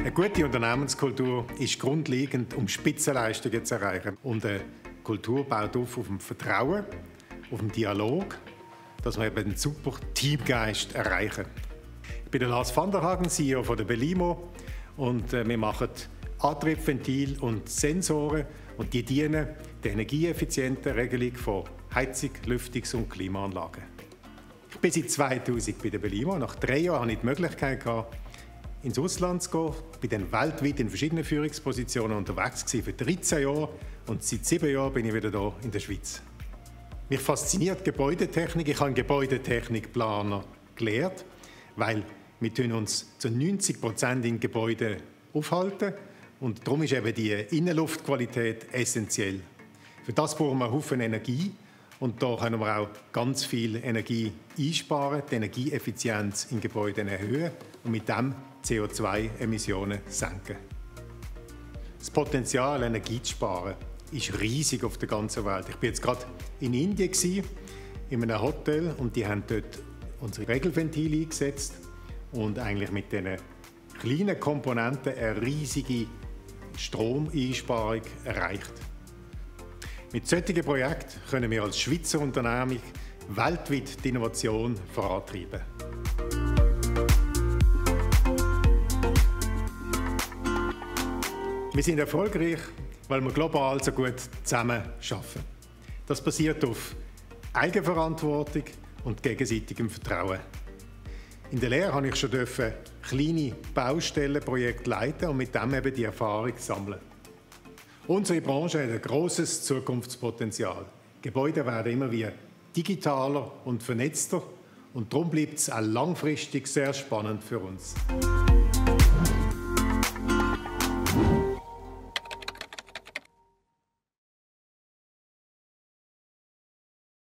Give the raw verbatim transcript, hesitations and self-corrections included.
Eine gute Unternehmenskultur ist grundlegend, um Spitzenleistungen zu erreichen. Und eine Kultur baut auf, auf dem Vertrauen, auf dem Dialog, dass wir eben einen super Teamgeist erreichen. Ich bin der Lars van der Hagen, C E O von der Belimo, und wir machen Antriebsventil und Sensoren, und die dienen der energieeffizienten Regelung von Heizung, Lüftungs- und Klimaanlagen. Ich bin seit zweitausend bei der Belimo. Nach drei Jahren hatte ich die Möglichkeit, ins Ausland zu gehen. Ich bin dann weltweit in verschiedenen Führungspositionen unterwegs gewesen, für dreizehn Jahre, und seit sieben Jahren bin ich wieder hier in der Schweiz. Mich fasziniert Gebäudetechnik. Ich habe Gebäudetechnikplaner gelernt, weil wir uns zu neunzig Prozent in Gebäuden aufhalten, und darum ist eben die Innenluftqualität essentiell. Für das brauchen wir einen Haufen Energie, und da können wir auch ganz viel Energie einsparen, die Energieeffizienz in Gebäuden erhöhen und mit dem C O zwei Emissionen senken. Das Potenzial, Energie zu sparen, ist riesig auf der ganzen Welt. Ich war jetzt gerade in Indien, in einem Hotel, und die haben dort unsere Regelventile eingesetzt und eigentlich mit diesen kleinen Komponenten eine riesige Stromeinsparung erreicht. Mit solchen Projekten können wir als Schweizer Unternehmung weltweit die Innovation vorantreiben. Wir sind erfolgreich, weil wir global so gut zusammen arbeiten. Das basiert auf Eigenverantwortung und gegenseitigem Vertrauen. In der Lehre durfte ich schon kleine Baustellenprojekte leiten und mit dem eben die Erfahrung sammeln. Unsere Branche hat ein grosses Zukunftspotenzial. Gebäude werden immer wie digitaler und vernetzter, und darum bleibt es auch langfristig sehr spannend für uns.